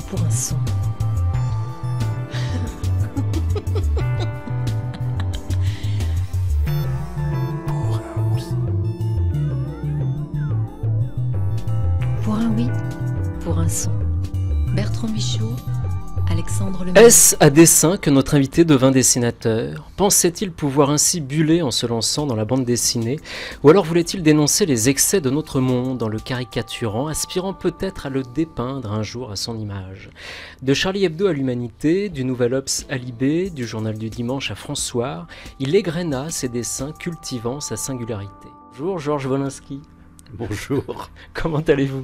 pour un son. Pour un oui, pour un son. Bertrand Michaud, Alexandre Lemay. Est-ce à dessein que notre invité devint dessinateur? Pensait-il pouvoir ainsi buller en se lançant dans la bande dessinée? Ou alors voulait-il dénoncer les excès de notre monde en le caricaturant, aspirant peut-être à le dépeindre un jour à son image? De Charlie Hebdo à l'Humanité, du Nouvel Obs à Libé, du Journal du Dimanche à François, il égrena ses dessins cultivant sa singularité. Bonjour Georges Wolinski. Bonjour. Comment allez-vous?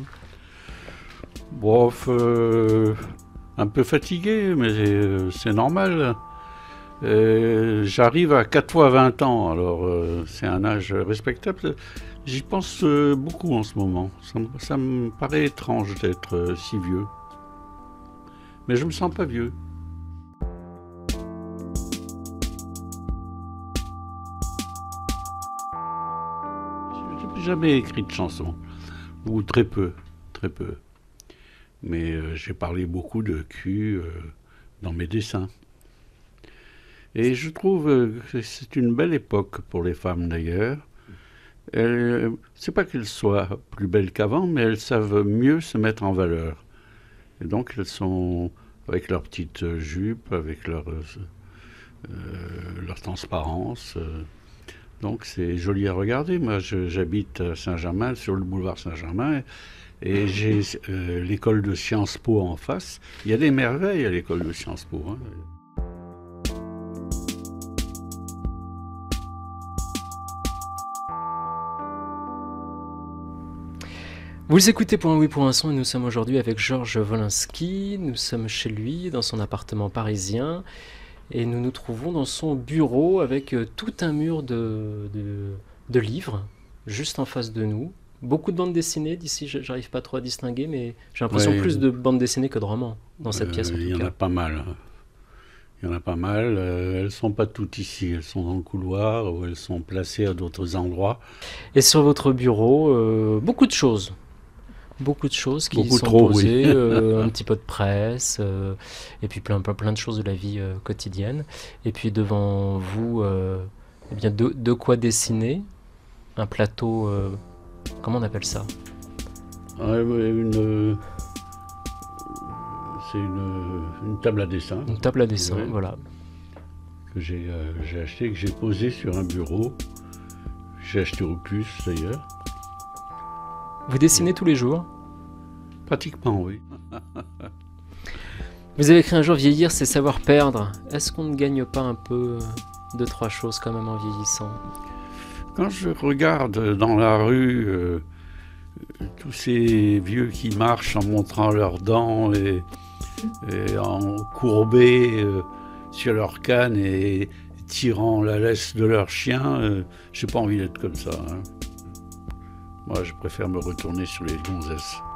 Bof, un peu fatigué, mais c'est normal. J'arrive à 4 fois 20 ans, alors c'est un âge respectable. J'y pense beaucoup en ce moment. Ça me paraît étrange d'être si vieux. Mais je me sens pas vieux. J'ai jamais écrit de chansons, ou très peu, très peu. Mais j'ai parlé beaucoup de cul dans mes dessins. Et je trouve que c'est une belle époque pour les femmes d'ailleurs. C'est pas qu'elles soient plus belles qu'avant, mais elles savent mieux se mettre en valeur. Et donc elles sont avec leurs petites jupes, avec leur transparence. Donc c'est joli à regarder. Moi j'habite à Saint-Germain, sur le boulevard Saint-Germain. Et j'ai l'école de Sciences Po en face. Il y a des merveilles à l'école de Sciences Po. Hein. Vous écoutez Pour un oui, pour un son, et nous sommes aujourd'hui avec Georges Wolinski. Nous sommes chez lui, dans son appartement parisien, et nous nous trouvons dans son bureau avec tout un mur de livres, juste en face de nous. Beaucoup de bandes dessinées d'ici, j'arrive pas trop à distinguer, mais j'ai l'impression plus de bandes dessinées que de romans dans cette pièce en tout cas. Il y en a pas mal. Il y en a pas mal. Elles sont pas toutes ici. Elles sont dans le couloir ou elles sont placées à d'autres endroits. Et sur votre bureau, beaucoup de choses. Beaucoup de choses qui beaucoup sont trop, posées, oui. un petit peu de presse, et puis plein de choses de la vie quotidienne. Et puis devant vous, eh bien de quoi dessiner. Un plateau... comment on appelle ça? C'est une table à dessin. Une table à dessin, Ouais. voilà. Que j'ai acheté, que j'ai posé sur un bureau. J'ai acheté au Puce d'ailleurs. Vous dessinez tous les jours? Pratiquement, oui. Vous avez écrit un jour: vieillir, c'est savoir perdre. Est-ce qu'on ne gagne pas un peu deux, trois choses quand même en vieillissant? Quand je regarde dans la rue tous ces vieux qui marchent en montrant leurs dents et en courbés sur leur canne et tirant la laisse de leur chien, j'ai pas envie d'être comme ça. Hein. Moi, je préfère me retourner sur les gonzesses.